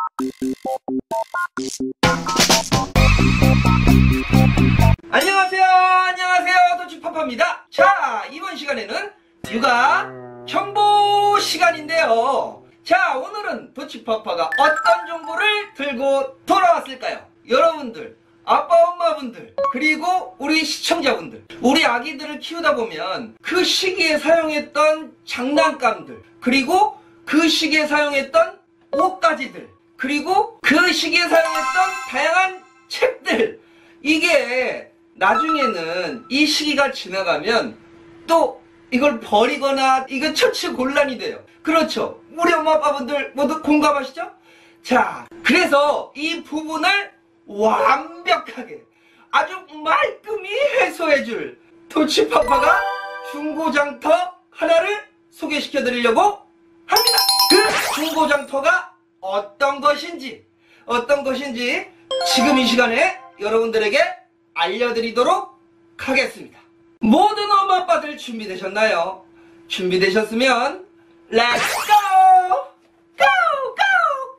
안녕하세요 도치파파입니다. 자, 이번 시간에는 육아 정보 시간인데요. 자, 오늘은 도치파파가 어떤 정보를 들고 돌아왔을까요? 여러분들, 아빠 엄마분들, 그리고 우리 시청자분들, 우리 아기들을 키우다 보면 그 시기에 사용했던 장난감들, 그리고 그 시기에 사용했던 옷가지들, 그리고 그 시기에 사용했던 다양한 책들, 이게 나중에는 이 시기가 지나가면 또 이걸 버리거나 이거 처치곤란이 돼요. 그렇죠? 우리 엄마 아빠분들 모두 공감하시죠? 자, 그래서 이 부분을 완벽하게 아주 말끔히 해소해줄 도치파파가 중고장터 하나를 소개시켜 드리려고 합니다. 그 중고장터가 어떤 것인지 지금 이 시간에 여러분들에게 알려드리도록 하겠습니다. 모든 엄마 아빠들 준비되셨나요? 준비되셨으면 렛츠 고! 고! 고!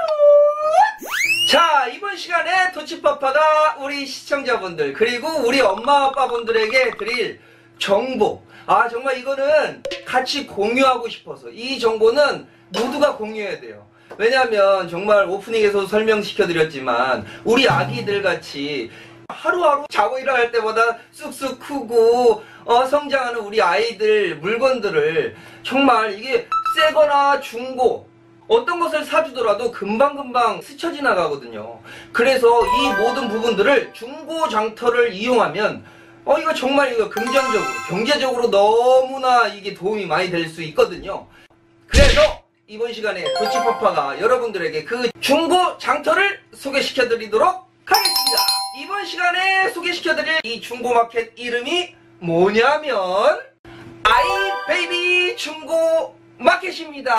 고! 자, 이번 시간에 도치파파가 우리 시청자분들 그리고 우리 엄마 아빠분들에게 드릴 정보, 정말 이거는 같이 공유하고 싶어서, 이 정보는 모두가 공유해야 돼요. 왜냐하면 정말 오프닝에서 설명시켜 드렸지만 우리 아기들 같이 하루하루 자고 일어날 때보다 쑥쑥 크고 성장하는 우리 아이들 물건들을 정말 이게 새거나 중고 어떤 것을 사주더라도 금방금방 스쳐 지나가거든요. 그래서 이 모든 부분들을 중고장터를 이용하면 이거 정말 이거 긍정적으로, 경제적으로 너무나 이게 도움이 많이 될 수 있거든요. 그래서 이번 시간에 도치파파가 여러분들에게 그 중고장터를 소개시켜 드리도록 하겠습니다. 이번 시간에 소개시켜드릴 이 중고마켓 이름이 뭐냐면 아이베이비 중고마켓입니다.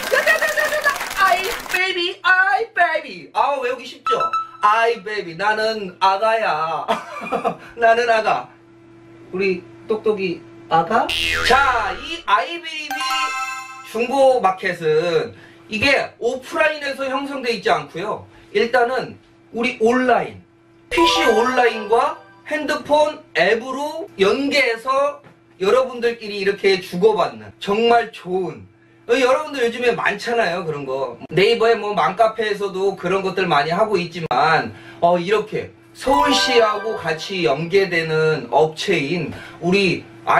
아이베이비. 외우기 쉽죠? 아이베이비, 나는 아가야. 나는 아가. 우리 똑똑이 아가? 자, 이 아이베이비 중고마켓은 이게 오프라인에서 형성되어 있지 않고요. 일단은 우리 온라인, PC 온라인과 핸드폰 앱으로 연계해서 여러분들끼리 이렇게 주고받는 정말 좋은, 여러분들 요즘에 많잖아요, 그런 거. 네이버에 뭐 맘카페에서도 그런 것들 많이 하고 있지만 이렇게 서울시하고 같이 연계되는 업체인 우리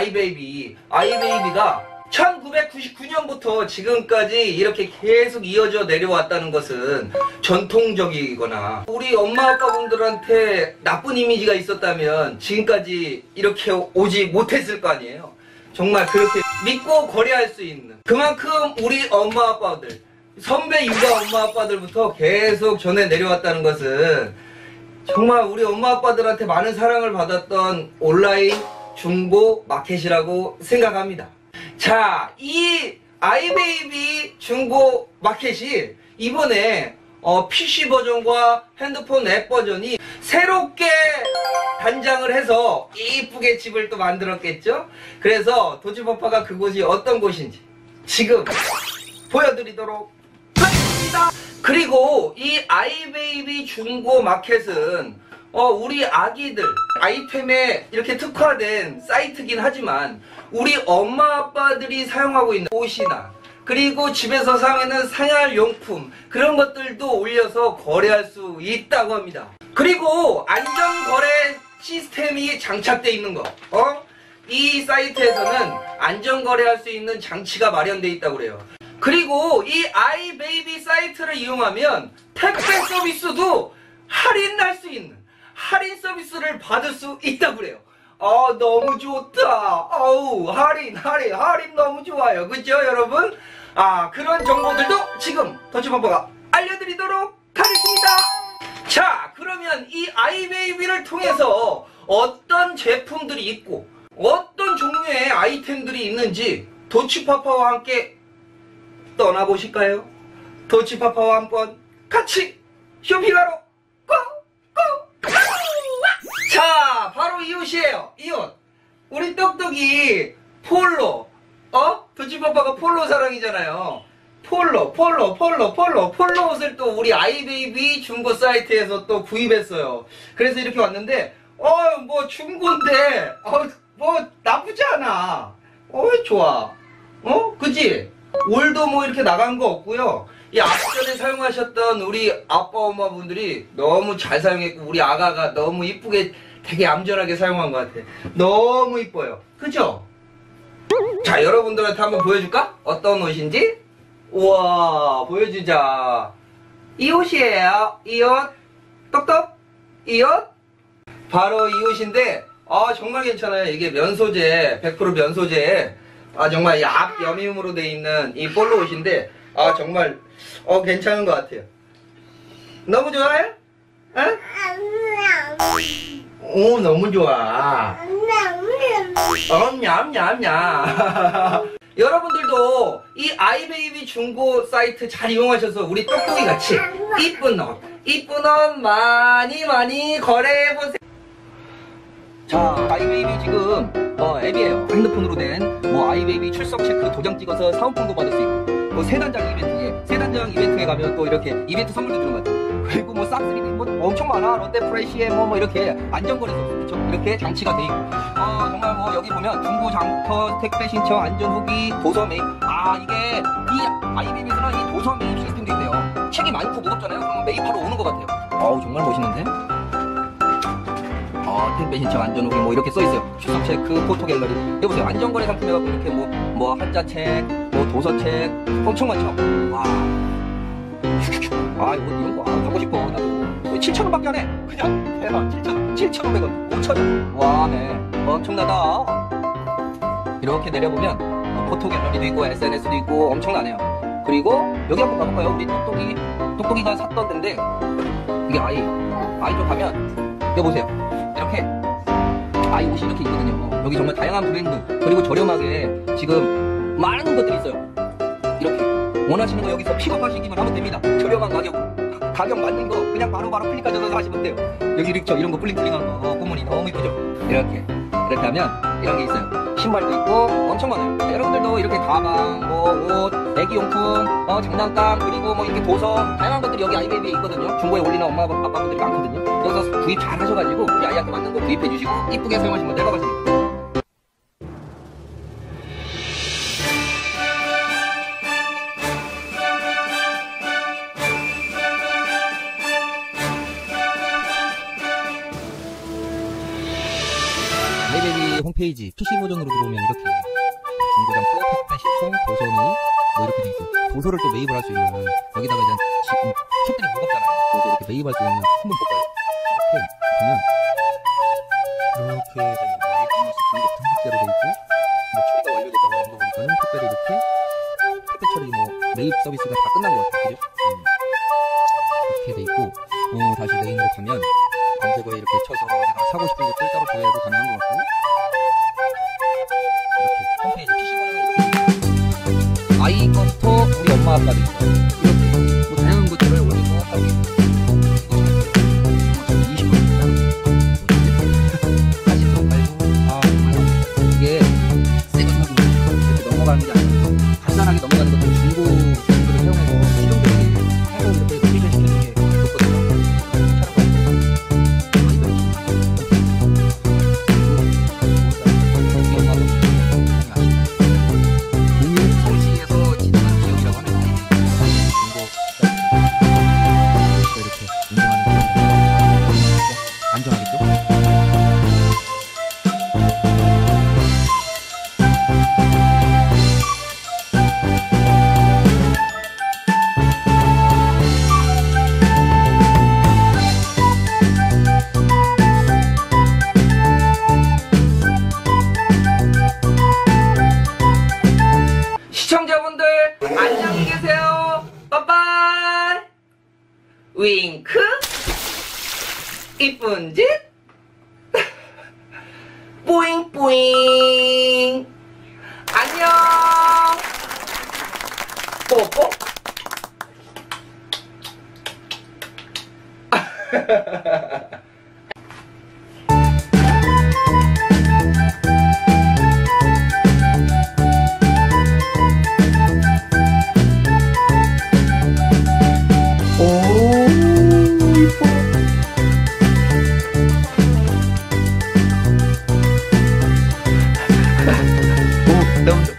아이베이비가 1999년부터 지금까지 이렇게 계속 이어져 내려왔다는 것은 전통적이거나 우리 엄마 아빠분들한테 나쁜 이미지가 있었다면 지금까지 이렇게 오지 못했을 거 아니에요. 정말 그렇게 믿고 거래할 수 있는, 그만큼 우리 엄마 아빠들, 선배 육아 엄마 아빠들부터 계속 전해 내려왔다는 것은 정말 우리 엄마 아빠들한테 많은 사랑을 받았던 온라인 중고 마켓이라고 생각합니다. 자, 이 아이베이비 중고 마켓이 이번에 PC 버전과 핸드폰 앱 버전이 새롭게 단장을 해서 이쁘게 집을 또 만들었겠죠? 그래서 도치파파가 그곳이 어떤 곳인지 지금 보여드리도록 하겠습니다. 그리고 이 아이베이비 중고 마켓은 우리 아기들 아이템에 이렇게 특화된 사이트긴 하지만 우리 엄마 아빠들이 사용하고 있는 옷이나 그리고 집에서 사용하는 생활용품, 그런 것들도 올려서 거래할 수 있다고 합니다. 그리고 안전거래 시스템이 장착되어 있는 거, 이 사이트에서는 안전거래할 수 있는 장치가 마련되어 있다고 그래요. 그리고 이 아이베이비 사이트를 이용하면 택배 서비스도 할인할 수 있는 할인 서비스를 받을 수 있다고 그래요. 너무 좋다. 할인 너무 좋아요. 그죠, 여러분? 그런 정보들도 지금 도치파파가 알려드리도록 하겠습니다. 자, 그러면 이 아이베이비를 통해서 어떤 제품들이 있고 어떤 종류의 아이템들이 있는지 도치파파와 함께 떠나보실까요? 도치파파와 한번 같이 쇼핑하러 고! 자, 바로 이 옷이에요. 이 옷. 우리 똑똑이 폴로. 도치파파가 폴로 사랑이잖아요. 폴로 옷을 또 우리 아이베이비 중고 사이트에서 또 구입했어요. 그래서 이렇게 왔는데, 뭐 중고인데, 뭐 나쁘지 않아. 좋아. 그치? 올도 뭐 이렇게 나간 거 없고요. 이 앞전에 사용하셨던 우리 아빠 엄마분들이 너무 잘 사용했고, 우리 아가가 너무 이쁘게 되게 얌전하게 사용한 것 같아. 너무 이뻐요. 그죠? 자, 여러분들한테 한번 보여줄까? 어떤 옷인지? 우와, 보여주자. 이 옷이에요. 이 옷. 똑똑. 이 옷. 바로 이 옷인데, 정말 괜찮아요. 이게 면소재, 100% 면소재. 정말 약 여밈으로 돼 있는 이 폴로 옷인데, 정말, 괜찮은 것 같아요. 너무 좋아요? 응? 오, 너무 좋아. 냠냠냠. 여러분들도 이 아이베이비 중고 사이트 잘 이용하셔서 우리 똑똑이 같이 이쁜 옷 많이 거래해보세요. 자, 아이베이비 지금 앱이에요. 핸드폰으로 된 뭐 아이베이비 출석 체크 도장 찍어서 사은품도 받을 수 있고, 뭐 세단장 이벤트에 가면 또 이렇게 이벤트 선물도 주는 것 같아요. 그리고 뭐 싹쓸이 뭐 엄청 많아. 롯데프레시에 뭐 이렇게 안전거래소 이렇게 장치가 돼 있고, 정말 뭐 여기 보면 중고 장터 택배 신청 안전 후기 도서 매입. 이게 이 아이베이비에서는 이 도서 매입 시스템도 있대요. 책이 많고 무겁잖아요. 그러면 매입하러 오는 것 같아요. 정말 멋있는데. 택배 신청 안전 후기 뭐 이렇게 써 있어요. 출석 체크, 포토 갤러리. 여보세요. 안전거래 상품 해갖고 이렇게 뭐 한자책, 뭐 도서책 엄청 많죠. 이거 이런 거 갖고 싶어. 나도 7,000원밖에 안 해. 그냥 대박. 7,500원, 5,000원. 와, 네. 엄청나다. 이렇게 내려보면 포토 갤러리도 있고 SNS도 있고 엄청나네요. 그리고 여기 한번 가볼까요? 우리 똑똑이가 샀던 데인데, 이게 아이 쪽 가면 여보세요. 이렇게 아이 옷이 이렇게 있거든요. 여기 정말 다양한 브랜드, 그리고 저렴하게 지금 많은 것들이 있어요. 이렇게 원하시는 거 여기서 픽업하시기만 하면 됩니다. 저렴한 가격 맞는 거 그냥 바로바로 클릭하셔서 사시면 돼요. 여기 이렇게 이런 거 블링블링한 거 고무니 너무 이쁘죠? 이렇게 하면 이런 게 있어요. 신발도 있고 엄청 많아요. 여러분들도 이렇게 가방, 뭐 옷, 애기용품, 장난감, 그리고 뭐 이렇게 도서, 다양한 것들이 여기 아이베이비에 있거든요. 중고에 올리는 엄마 아빠분들이 많거든요. 그래서 구입 잘 하셔가지고 우리 아이한테 맞는 거 구입해 주시고 이쁘게 사용하시면 될 것 같습니다. 아이베이비 홈페이지 PC 버전으로 들어오면 이렇게 중고장터, 택배 신청, 도서 매입 뭐 이렇게 돼 있어요. 도서를 또 매입을 할 수 있는, 여기다가 이제 책들이 무겁잖아요. 그래서 이렇게 매입할 수 있는 한번 볼까요? 이렇게 보면 이렇게 매입 보너스 중고 등급제로 돼 있고, 뭐 처리가 완료됐다고 하는 거 보니까는 특별히 이렇게 택배 처리 뭐 매입 서비스가 다 끝난 것 같아요. 그죠? 이렇게 돼 있고, 다시 메인으로 가면 검색어에 이렇게 쳐서 내가 사고 싶은 것들 따로 조회해도 가능한 것 같고, 이렇게 홈페이지 PC방에 아이 것부터 우리 엄마 아빠도 있고, 이렇게 뭐 다양한 것들을 올리고 하고 있고, 20%입니다. 다시 또 말고, 이게 새거 사고 이렇게 넘어가는 게 아니고 간단하게 넘어가는 것들은 중고를 사용해서 실용적인 해서 이렇게 소비를 시켜주는 게 좋거든요. 시청자분들 안녕히 계세요. 빠빠이. 윙크. 이쁜 짓. 뿌잉뿌잉. 안녕. 뽀뽀. 너무 좋아.